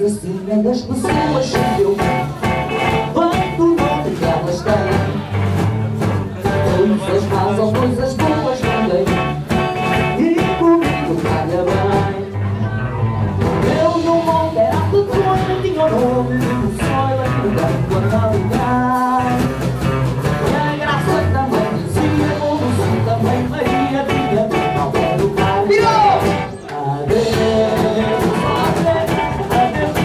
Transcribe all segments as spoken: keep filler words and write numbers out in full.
assassina das pessoas que eu quanto nome que elas têm. Coisas más ou coisas boas também, e comigo calha bem. Eu no mundo era a pessoa, tinha o nome do sonho a que me dá a ligar. E a graça também dizia, como se também Maria tinha de não quero lugar. Virou! Adeus, adeus, adeus,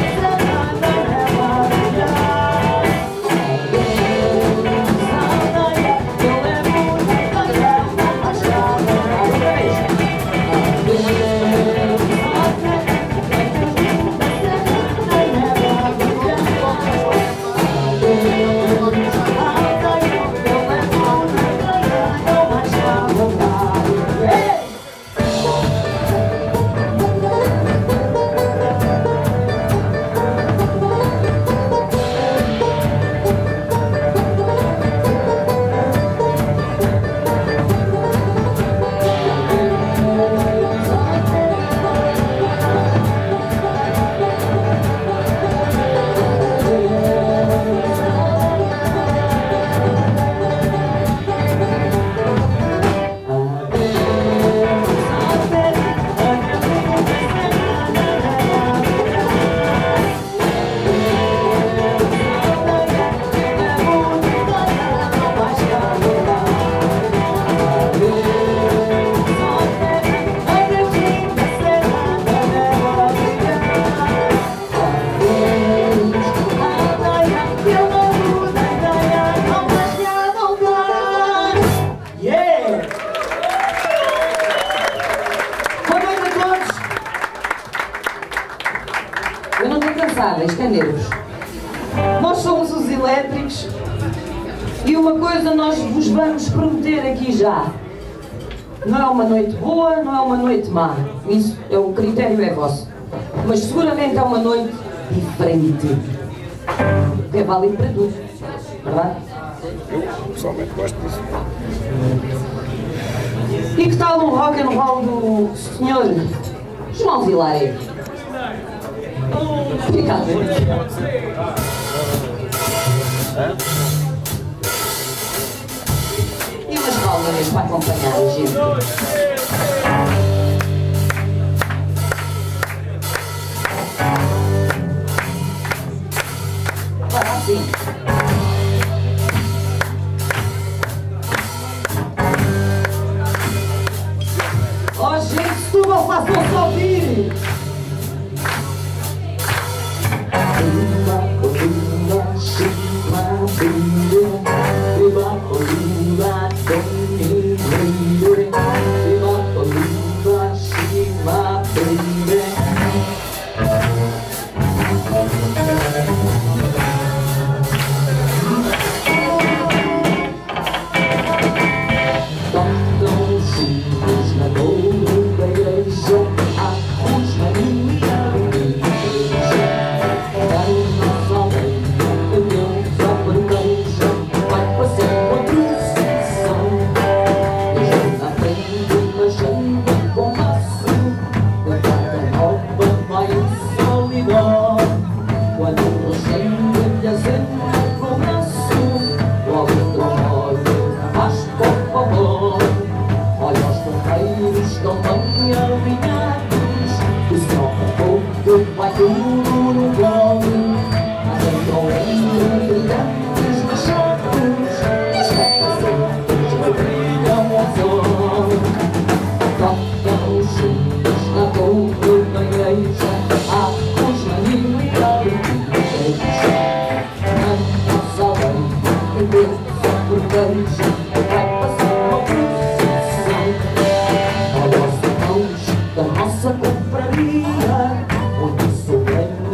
eu não estou cansada, isto é nervos. Nós somos os Elétricos e uma coisa nós vos vamos prometer aqui já. Não é uma noite boa, não é uma noite má. Isso, é, o critério é vosso. Mas seguramente é uma noite diferente. Que é válido para tudo. Verdade? Eu pessoalmente gosto disso. E que tal o rock and roll do senhor João Vilarejo? Obrigado. E umas palmas para acompanhar a gente. Agora assim. Ó, gente, se tu não façam só ouvir. Vai tudo no plano, mas então ainda brilhantes machados, os capacentes que brilham ao sol. Tocam juntos na torre da igreja, a cruz na minha igreja. Na nossa lei, Deus só proteja, vai passar uma procissão. Olha os irmãos da nossa companhia, onde sou bem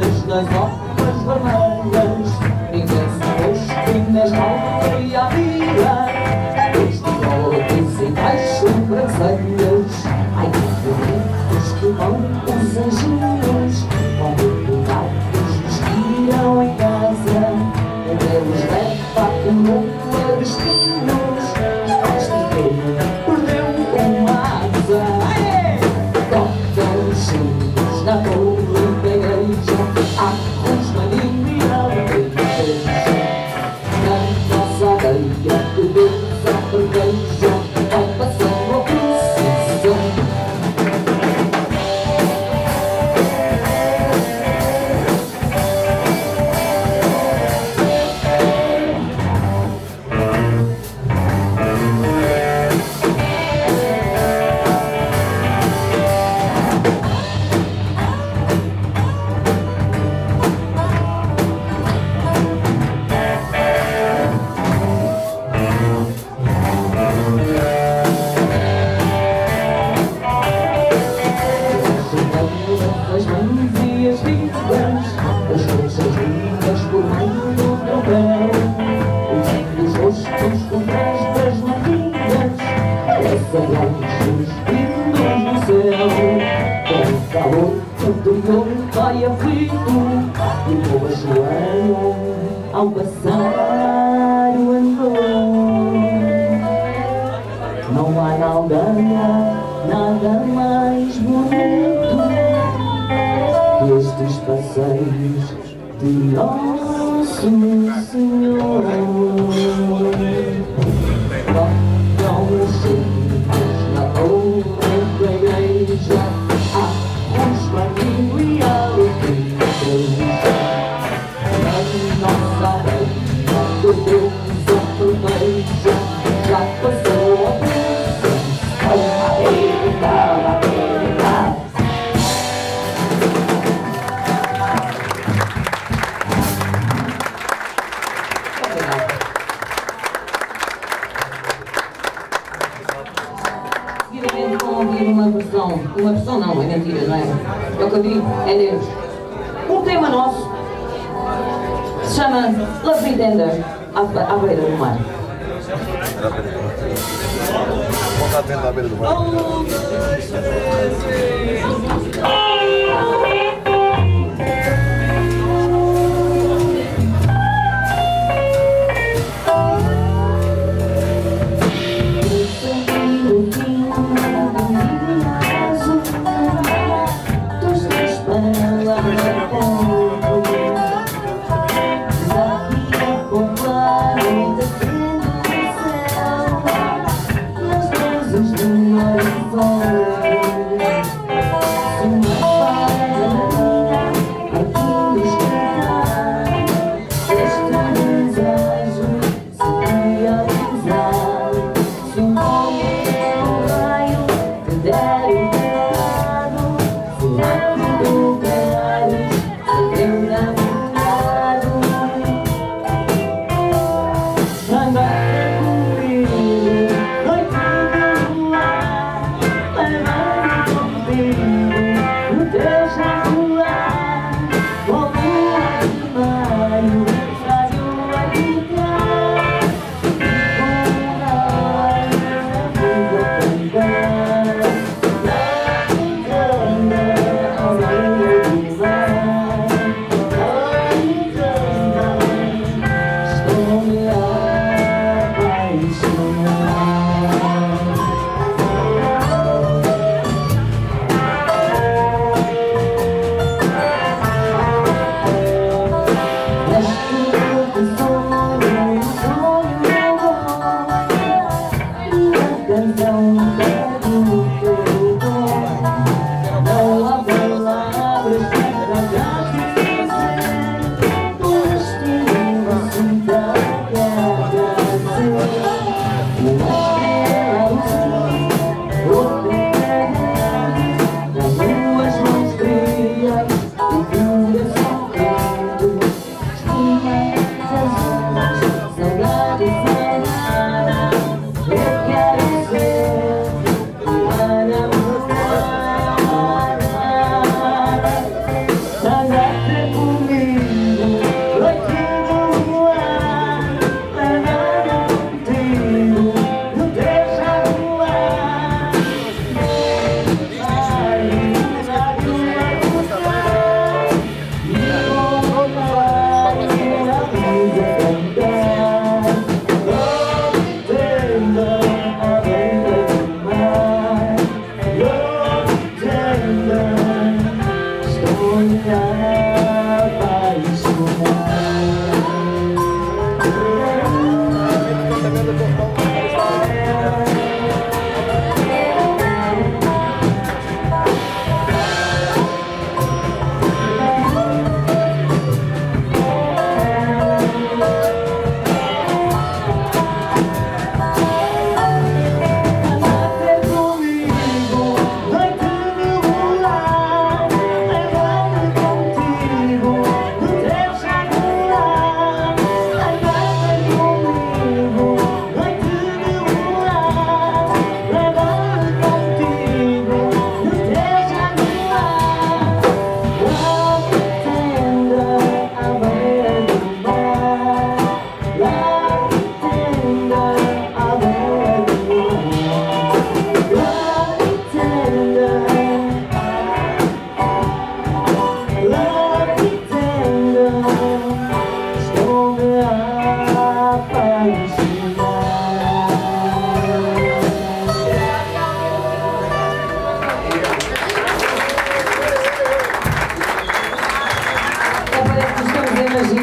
grito e o povo ajoelha ao passar o andor. Não há na aldeia nada mais bonito que estes passeios de Nosso Senhor. Tocam os sinos na outra igreja, há uns barulho e alegria. Na nossa reina de Deus a proteja, já passou a bênção, a vida, a vida. Seguidamente vão ouvir uma versão, uma versão não, é mentira, não é? É o que eu digo, é Deus. Um tema nosso que se chama Love Me Tender, à, à beira do mar. Vamos estar atento à beira do mar. Sonhar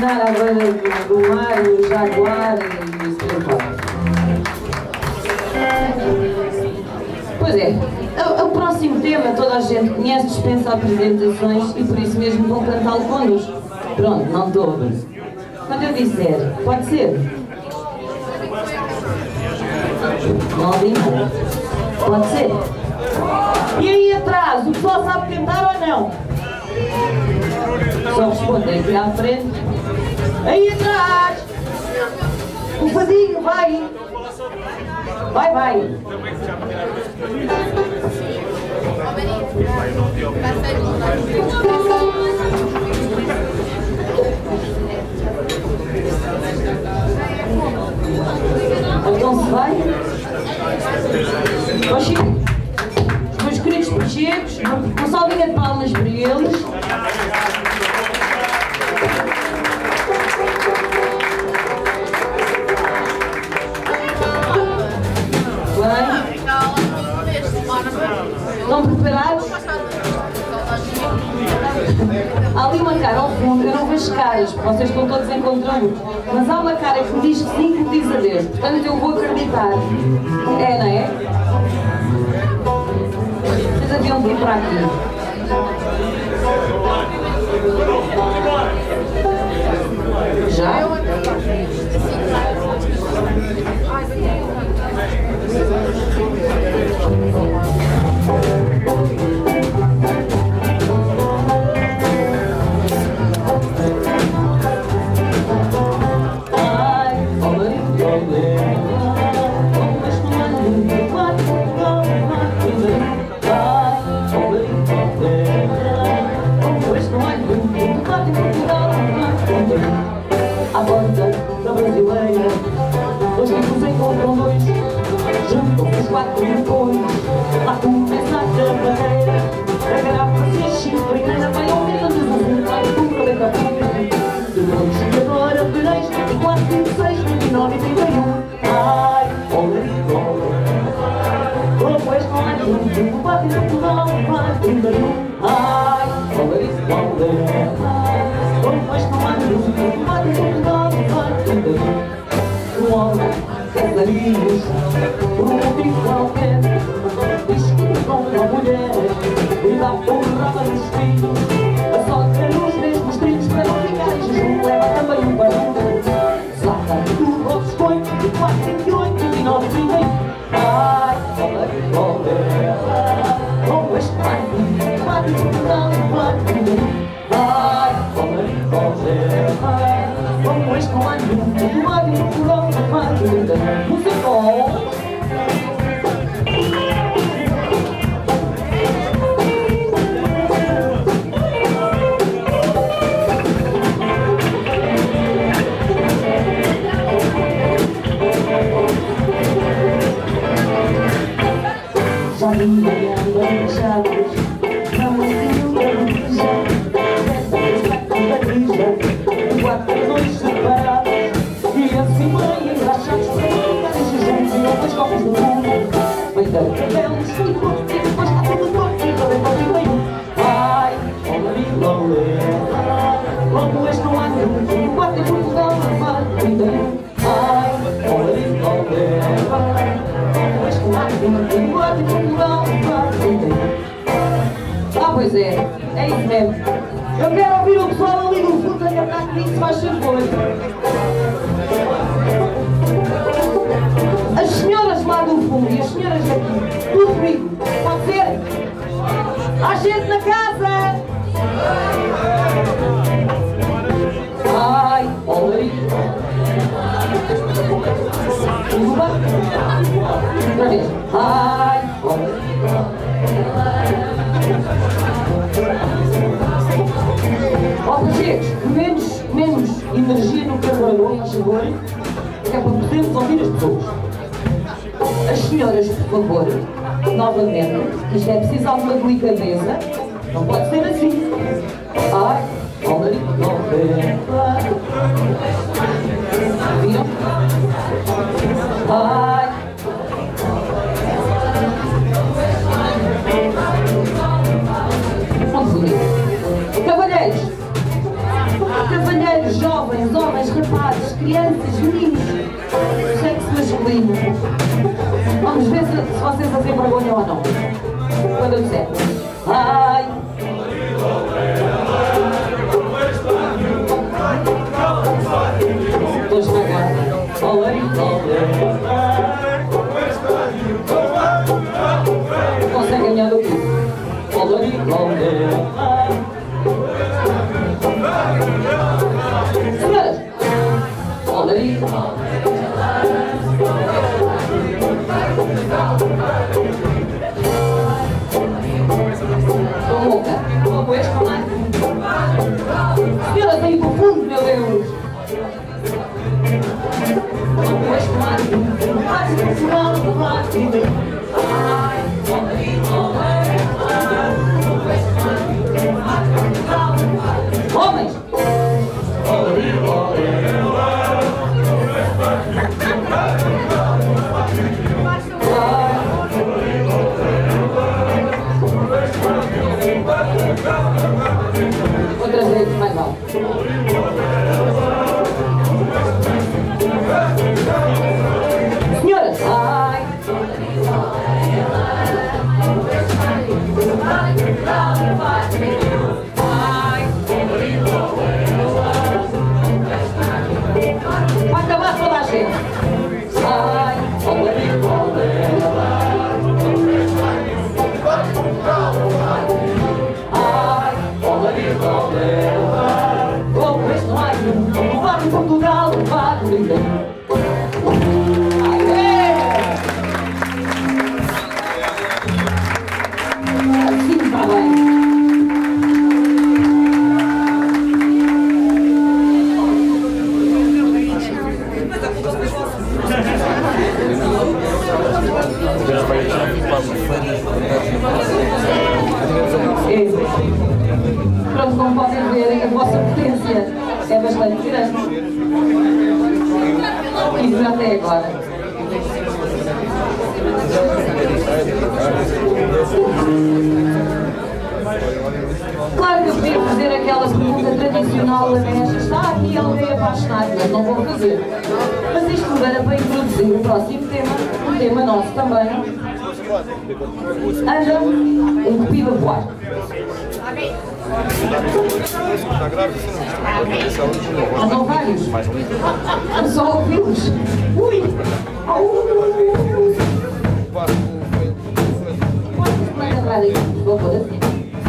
imaginar à beira do mar, o jaguar e isso tudo. Pois é, o, o próximo tema toda a gente conhece, dispensa apresentações e por isso mesmo vão cantá-lo connosco. Pronto, não todos. Quando eu disser, pode ser? Não ouvi nada. Pode ser? E aí atrás, o pessoal sabe cantar ou não? Só respondem aqui à frente. Aí atrás! O fadinho, vai! Vai, vai! Então se vai? Ó Chico, os meus queridos pecheiros, uma salvinha de palmas para eles. Estão preparados? Há ali uma cara ao fundo, eu não vejo caras, vocês estão todos em contra-luto, mas há uma cara que me diz que sim, que me diz adeus, portanto eu vou acreditar. É, não é? Vocês haviam de vir para aqui. Já? À porta da brasileira, dois tipos encontram dois, juntam-se os quatro depois, lá começa a carreira, a garrafa se enche, a primeira vai aumentando o fundo, vai tudo dentro da fundo, de dois e agora vereis, vinte e quatro, vinte e seis, vinte e nove e trinta e um. Ai, olha e olha, como és com a gente, vinte e quatro, vinte e nove, trinta e um. Ai, olha e olha, como és com a gente, vinte e quatro, vinte e nove, trinta e um. Um homem, casarinhos, por um motivo qualquer, discute com uma mulher e dá porrada nos filhos, a sogra nos mesmos trilhos para não ficar em jejum, leva também um barulho, saca tudo ao desconto, vinte e quatro, vinte e oito, vinte e nove, trinta e um. Ai, olha que olha, como és com a gente, vinte e quatro, vinte e nove, trinta e um. Ai, olha que olha, como és com a gente, vinte e quatro, vinte e nove, trinta e um. Musical. Já me olhando fechados, não assim uma brisa, dez da barriga, quatro anões separados, e assim bem engraxados para ficarem juntos e outros copos do mundo. Vem da cabelos e corpo e depois está tudo torto e também pode ir bem. Ai, olha e olha, como és não há nenhum, quatro em Portugal não vai, trinta e um. Ai, olha e olha, como és não há nenhum, quatro em Portugal não vai, trinta e um. Ah, pois é, é isso mesmo. Eu quero ouvir o pessoal ali no fundo a cantar comigo, se faz favor. As senhoras lá do fundo e as senhoras daqui, tudo comigo, pode ser? Há gente na casa! Ai, olha aí. Tudo bem? Outra vez. Ai, olha aí. Ó, Pacheco, menos, menos energia no carregador, faz favor, que é para podermos ouvir as pessoas. As senhoras, por favor, novamente, isto é preciso alguma delicadeza, não pode ser assim. Ai, olha aí, viram? Ai. Muito bonito. Cavalheiros, cavalheiros jovens. jovens, homens, rapazes, crianças, meninos, sexo masculino. Vamos ver se, se vocês fazem vergonha ou não. Quando eu disser ai, dois na guarda, consegue ganhar o quê? Senhoras, estou louca, estou com este tamanho. Senhoras, aí pro fundo, meu Deus. Estou com este tamanho. Homens! Outras vezes mais alto. Senhoras! Ai! Vai acabar toda a gente! Ai! Como este raio, vai em Portugal, vai por ninguém. Assim está bem. Pronto, como podem ver, a vossa potência é bastante grande. Isso até agora. Claro que eu podia fazer aquela pergunta tradicional da Neja. Está aqui alguém apaixonado, mas não vou fazer. Mas isto era para introduzir o próximo tema, um tema nosso também. Anda um cupido a voar. Andam vários. Só ouvi-los. Ui! Pode entrar aí, por favor, assim.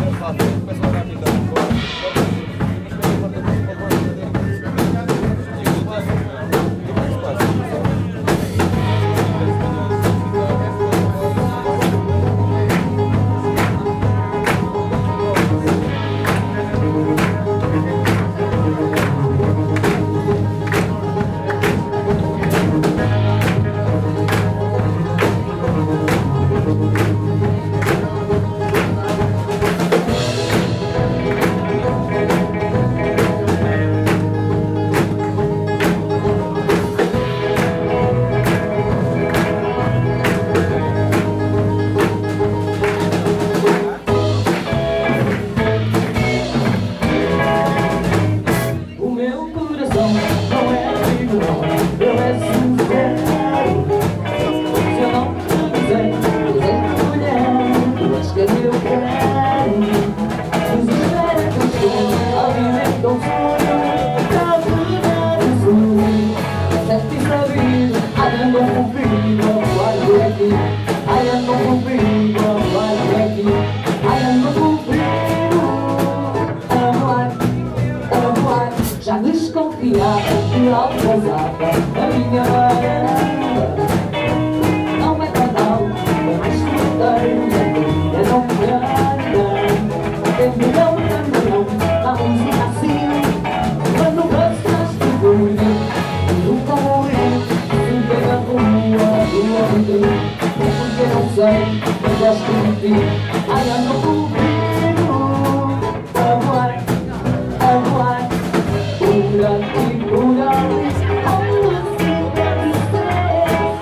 Já desconfiava que alcançava a minha varanda. Não é fatal, mas escutei a não me anda. Tem milhão de milhão, na música assim. Quando gostas de dormir, nunca morri. Se pega com rua, rua de porque não sei, mas gosto de ti. Ai, eu não comigo, a voar, a voar. Grande rural, como assim deve ser?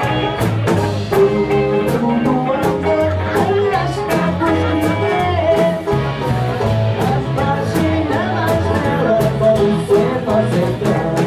Todo mundo anda, ainda está por viver. A página mais bela para você fazer.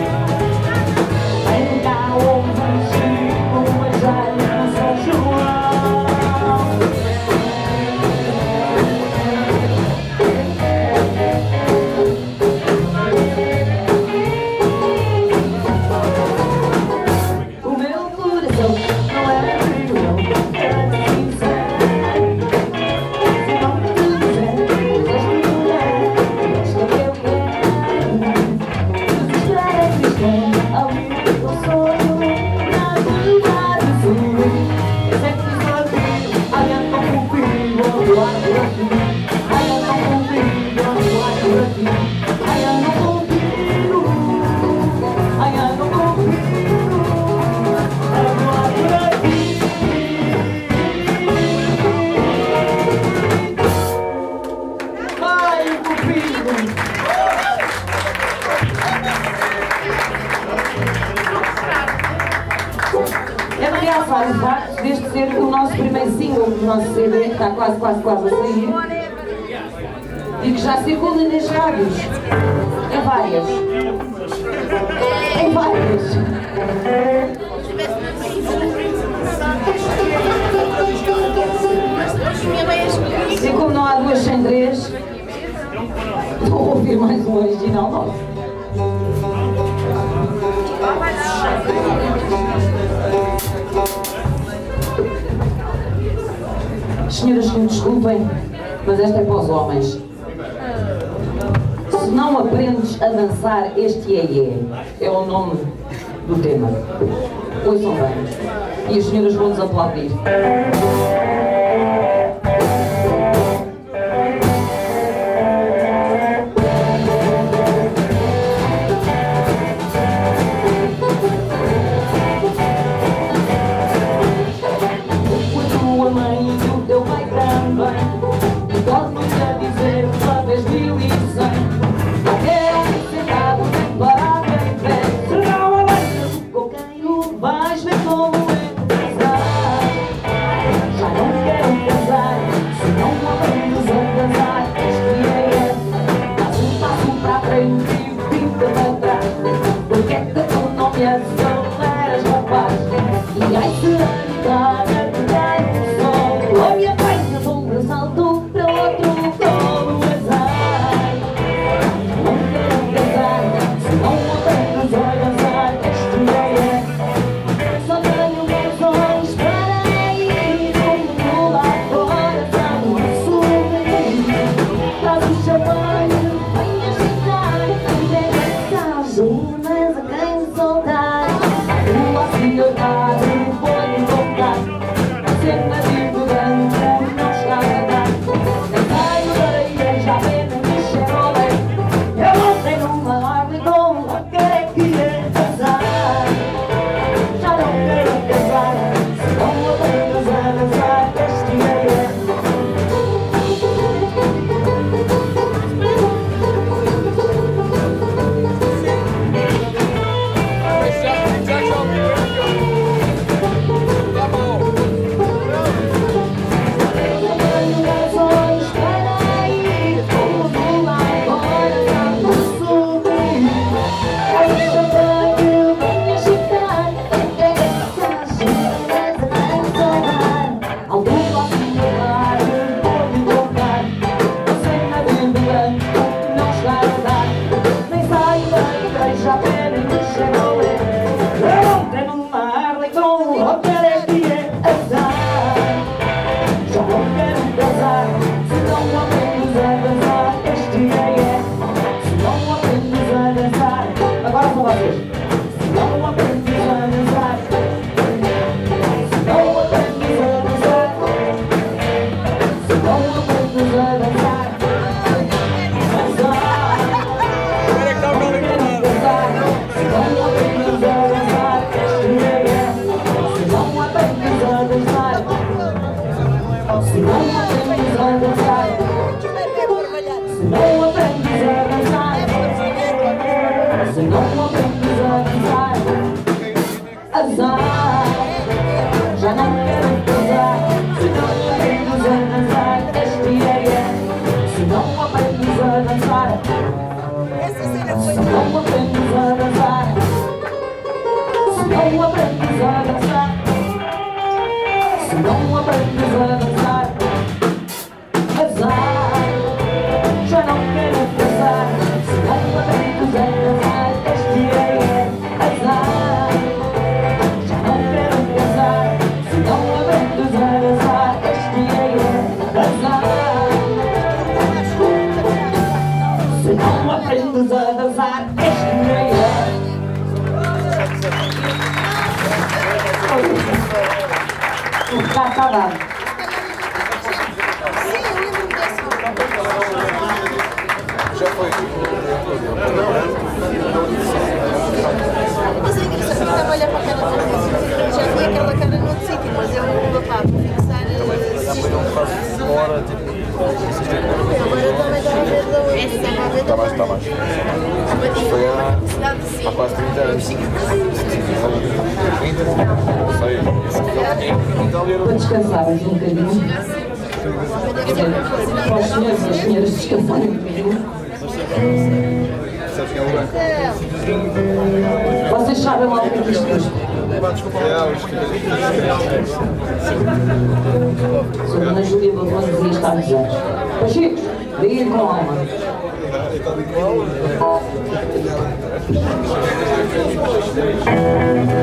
o nosso C D, que está quase, quase, quase a sair. E que já circula nas rádios. Em várias. Em várias. E como não há duas sem três, vou ouvir mais um original nosso. Senhoras, que me desculpem, mas esta é para os homens. Se não aprendes a dançar, este iê-iê é o nome do tema. Ouçam bem. E as senhoras vão-nos aplaudir. Está mais, está mais. Foi há, há quase trinta anos. trinta? Não sei. Para descansarmos um bocadinho. Para os senhores e as senhoras descansarem um bocadinho. Vocês sabem lá o que é isto custa? Sou a Dona Júlia Babão dizia estar a dizer. Pachico, liga com a alma. Thank you.